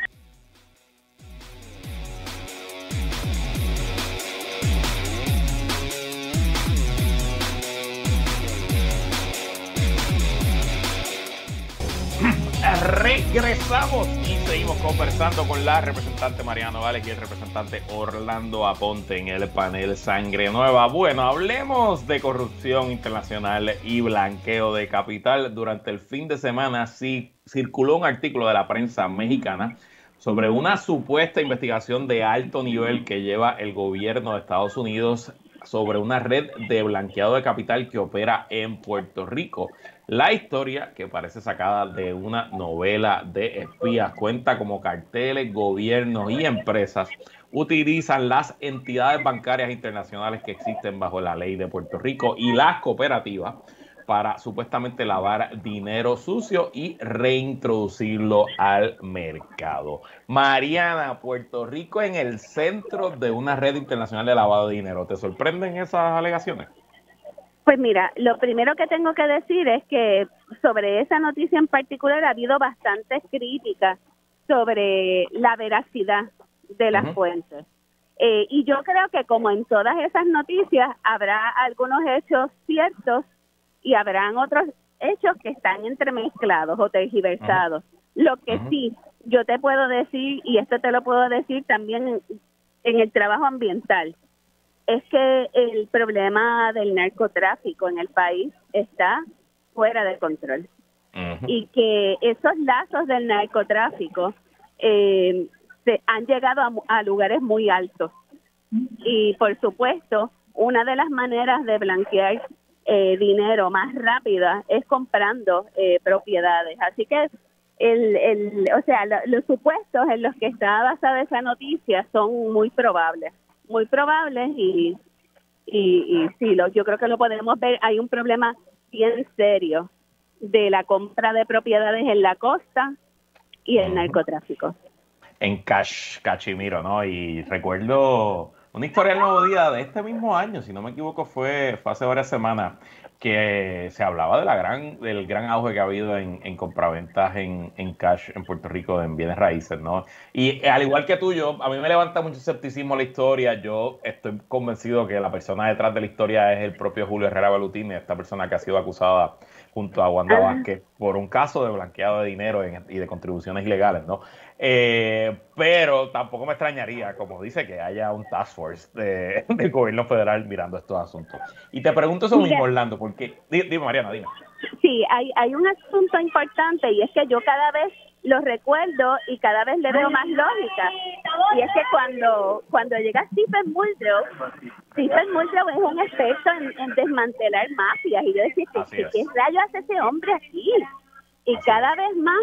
Regresamos y seguimos conversando con la representante Mariana Nogales y el representante Orlando Aponte en el panel Sangre Nueva. Bueno, hablemos de corrupción internacional y blanqueo de capital. Durante el fin de semana sí circuló un artículo de la prensa mexicana sobre una supuesta investigación de alto nivel que lleva el gobierno de Estados Unidos sobre una red de blanqueado de capital que opera en Puerto Rico. La historia, que parece sacada de una novela de espías, cuenta cómo carteles, gobiernos y empresas utilizan las entidades bancarias internacionales que existen bajo la ley de Puerto Rico y las cooperativas para supuestamente lavar dinero sucio y reintroducirlo al mercado. Mariana, Puerto Rico en el centro de una red internacional de lavado de dinero. ¿Te sorprenden esas alegaciones? Pues mira, lo primero que tengo que decir es que sobre esa noticia en particular ha habido bastantes críticas sobre la veracidad de las fuentes. Y yo creo que como en todas esas noticias habrá algunos hechos ciertos y habrán otros hechos que están entremezclados o tergiversados. Lo que sí, yo te puedo decir, y esto te lo puedo decir también en el trabajo ambiental, es que el problema del narcotráfico en el país está fuera de control. Y que esos lazos del narcotráfico se han llegado a lugares muy altos. Y por supuesto, una de las maneras de blanquear dinero más rápida es comprando propiedades. Así que los supuestos en los que está basada esa noticia son muy probables y sí, yo creo que lo podemos ver. Hay un problema bien serio de la compra de propiedades en la costa y el narcotráfico. En Cachimiro, ¿no? Y recuerdo una historia del Nuevo Día de este mismo año, si no me equivoco, fue hace varias semanas, que se hablaba de del gran auge que ha habido en compraventas en cash en Puerto Rico, en bienes raíces, ¿no? Y al igual que tú, a mí me levanta mucho escepticismo la historia. Yo estoy convencido que la persona detrás de la historia es el propio Julio Herrera Bellutini, esta persona que ha sido acusada junto a Wanda Vázquez por un caso de blanqueado de dinero y de contribuciones ilegales, ¿no? Pero tampoco me extrañaría, como dice, que haya un task force del gobierno federal mirando estos asuntos. Y te pregunto eso mismo, Orlando, porque... Dime, Mariana, dime. Sí, hay un asunto importante, y es que yo cada vez lo recuerdo y cada vez le veo más lógica. Y es que cuando llega Stephen Muldrow es un experto en desmantelar mafias. Y yo decía, ¿qué rayo hace ese hombre aquí? Y cada vez más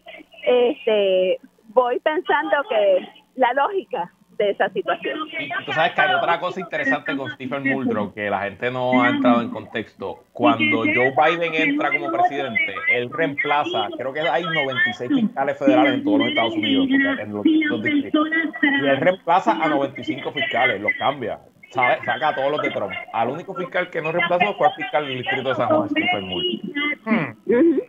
voy pensando que la lógica de esa situación. Y tú sabes que hay otra cosa interesante con Stephen Muldrow que la gente no ha entrado en contexto. Cuando Joe Biden entra como presidente, él reemplaza, creo que hay 96 fiscales federales en todos los Estados Unidos, en los distritos, y él reemplaza a 95 fiscales, los cambia, ¿sabes? Saca a todos los de Trump. Al único fiscal que no reemplazó fue el fiscal del distrito de San Juan, Stephen Muldrow.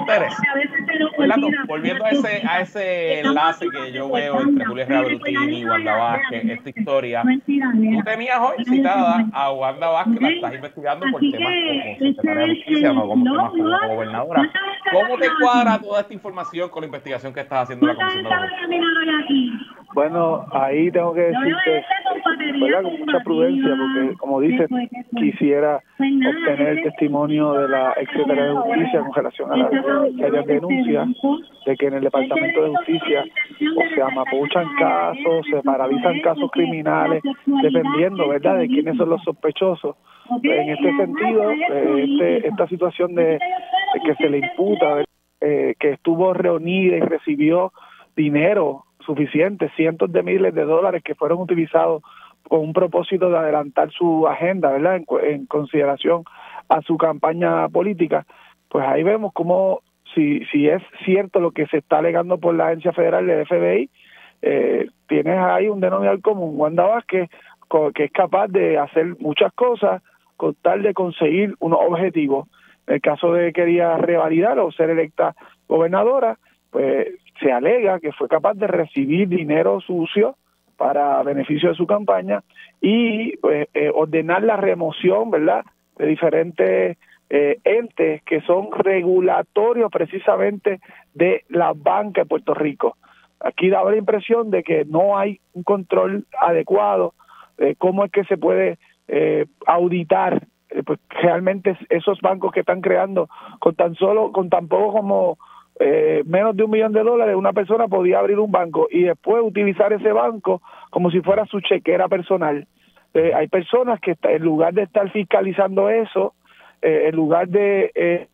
Orlando, volviendo a ese enlace que yo veo entre Julio Herrera Bellutini y Wanda Vázquez, esta historia, tú tenías hoy citada a Wanda Vázquez, la estás investigando por temas como secretaria de justicia, no como temas como gobernadora. ¿Cómo te cuadra toda esta información con la investigación que estás haciendo en la Comisión de la Justicia? Bueno, ahí tengo que decirte, ¿verdad?, con mucha prudencia, porque como dices, quisiera obtener el testimonio de la exsecretaria de Justicia con relación a las denuncias de que en el Departamento de Justicia o se amapuchan casos, se paralizan casos criminales, dependiendo, ¿verdad?, de quiénes son los sospechosos. En este sentido, esta situación de que se le imputa, que estuvo reunida y recibió dinero suficiente, cientos de miles de dólares que fueron utilizados con un propósito de adelantar su agenda, ¿verdad?, en consideración a su campaña política, pues ahí vemos cómo, si es cierto lo que se está alegando por la Agencia Federal del FBI, tienes ahí un denominador común, Wanda Vázquez, que es capaz de hacer muchas cosas con tal de conseguir unos objetivos. En el caso de que quería revalidar o ser electa gobernadora, pues se alega que fue capaz de recibir dinero sucio para beneficio de su campaña y pues, ordenar la remoción, ¿verdad?, de diferentes entes que son regulatorios precisamente de la banca de Puerto Rico. Aquí da la impresión de que no hay un control adecuado de cómo es que se puede auditar pues realmente esos bancos que están creando con tan poco como menos de $1 millón. Una persona podía abrir un banco y después utilizar ese banco como si fuera su chequera personal. Hay personas que en lugar de estar fiscalizando eso, en lugar de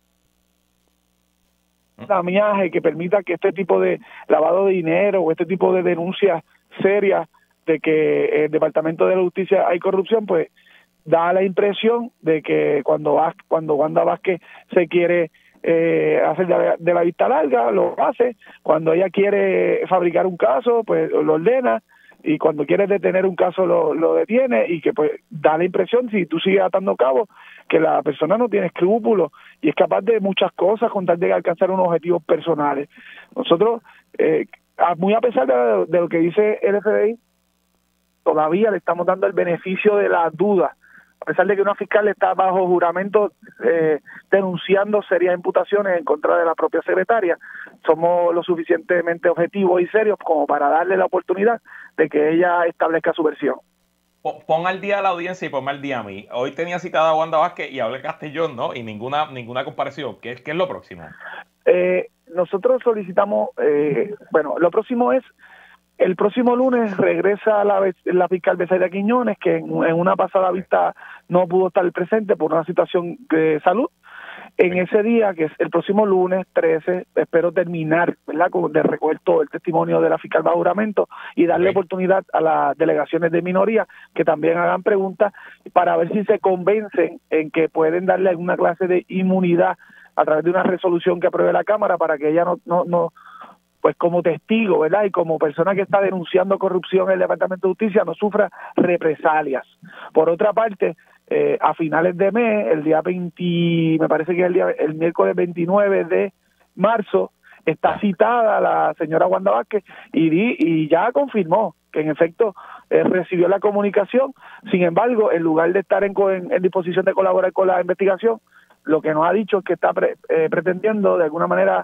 andamiaje que permita que este tipo de lavado de dinero o este tipo de denuncias serias de que el Departamento de la Justicia hay corrupción, pues da la impresión de que cuando Wanda Vázquez se quiere hacer de la vista larga, lo hace. Cuando ella quiere fabricar un caso, pues lo ordena, y cuando quiere detener un caso lo detiene, y que pues da la impresión, si tú sigues atando cabos, que la persona no tiene escrúpulos y es capaz de muchas cosas con tal de alcanzar unos objetivos personales. Nosotros, muy a pesar de lo que dice el FBI, todavía le estamos dando el beneficio de la duda, a pesar de que una fiscal está bajo juramento denunciando serias imputaciones en contra de la propia secretaria. Somos lo suficientemente objetivos y serios como para darle la oportunidad de que ella establezca su versión. Pon al día a la audiencia y ponme al día a mí. Hoy tenía citada a Wanda Vázquez y hablé Castellón, ¿no? Y ninguna comparación. ¿Qué es lo próximo? Nosotros solicitamos, lo próximo es, el próximo lunes regresa la fiscal Besaida Quiñones, que en una pasada vista no pudo estar presente por una situación de salud, En ese día, que es el próximo lunes 13, espero terminar, ¿verdad?, de recoger todo el testimonio de la fiscal bajo juramento y darle oportunidad a las delegaciones de minoría que también hagan preguntas para ver si se convencen en que pueden darle alguna clase de inmunidad a través de una resolución que apruebe la Cámara para que ella no pues como testigo, ¿verdad?, y como persona que está denunciando corrupción en el Departamento de Justicia no sufra represalias. Por otra parte, a finales de mes, el día 20, me parece que es el miércoles 29 de marzo, está citada la señora Wanda Vázquez y ya confirmó que en efecto recibió la comunicación. Sin embargo, en lugar de estar en disposición de colaborar con la investigación, lo que nos ha dicho es que está pretendiendo de alguna manera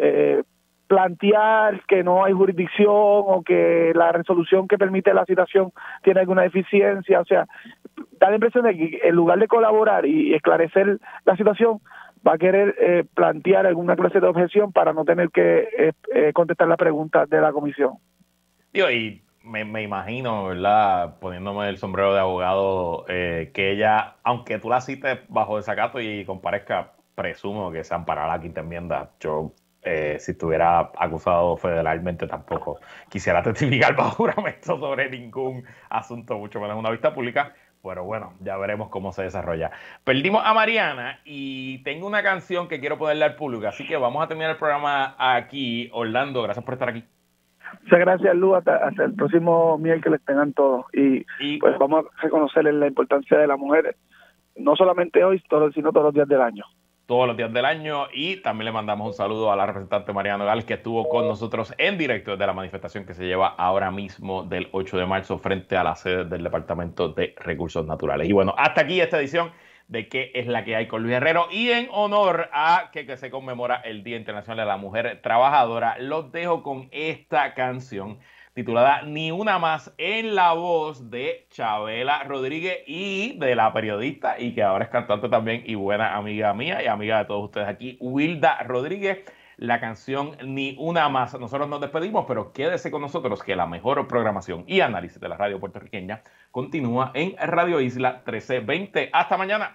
plantear que no hay jurisdicción o que la resolución que permite la citación tiene alguna deficiencia. O sea, da la impresión de que en lugar de colaborar y esclarecer la situación, va a querer plantear alguna clase de objeción para no tener que contestar las preguntas de la comisión. Y me imagino, ¿verdad?, poniéndome el sombrero de abogado, que ella, aunque tú la cites bajo desacato y comparezca, presumo que se amparará la quinta enmienda. Yo, si estuviera acusado federalmente, tampoco quisiera testificar bajo juramento sobre ningún asunto, mucho menos una vista pública. Pero bueno, ya veremos cómo se desarrolla. Perdimos a Mariana y tengo una canción que quiero ponerle al público, así que vamos a terminar el programa aquí. Orlando, gracias por estar aquí. Muchas gracias, Lu. Hasta el próximo miércoles tengan todos. Y pues vamos a reconocerles la importancia de la mujer, no solamente hoy, sino todos los días del año. Todos los días del año. Y también le mandamos un saludo a la representante Mariana Nogales, que estuvo con nosotros en directo desde la manifestación que se lleva ahora mismo del 8 de marzo frente a la sede del Departamento de Recursos Naturales. Y bueno, hasta aquí esta edición de ¿Qué es la que hay con Luis Herrero? Y en honor a que se conmemora el Día Internacional de la Mujer Trabajadora, los dejo con esta canción titulada Ni Una Más, en la voz de Chabela Rodríguez y de la periodista, y que ahora es cantante también y buena amiga mía y amiga de todos ustedes aquí, Wilda Rodríguez. La canción Ni Una Más. Nosotros nos despedimos, pero quédese con nosotros, que la mejor programación y análisis de la radio puertorriqueña continúa en Radio Isla 1320. Hasta mañana.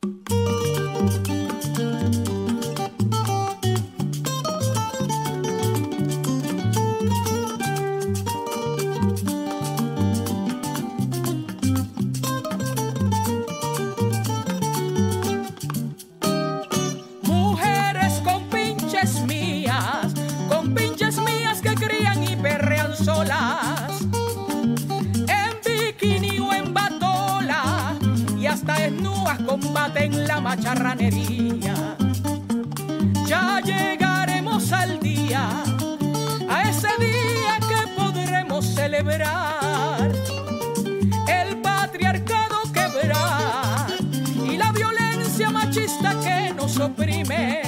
Combaten la macharranería. Ya llegaremos al día, a ese día que podremos celebrar el patriarcado quebrar y la violencia machista que nos oprime.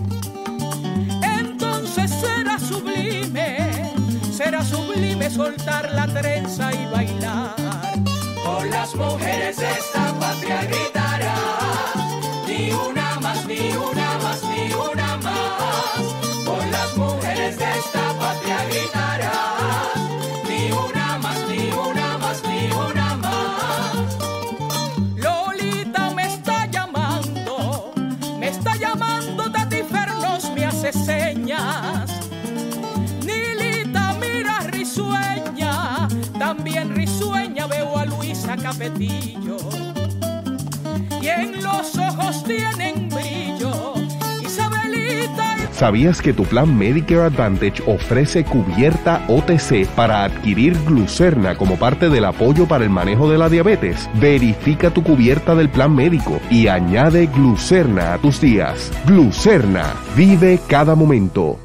Entonces será sublime soltar la trenza y bailar. Por las mujeres de esta patria gritará, ni una más, ni una más, ni una más. Por las mujeres de esta patria gritará, ni una más, ni una más, ni una más. Lolita me está llamando, Tati Fernos me hace señas. Nilita mira risueña, también risueña veo a Luisa Capetillo, y en los ojos tienen brillo. Isabelita. ¿Sabías que tu plan Medicare Advantage ofrece cubierta OTC para adquirir Glucerna como parte del apoyo para el manejo de la diabetes? Verifica tu cubierta del plan médico y añade Glucerna a tus días. Glucerna, vive cada momento.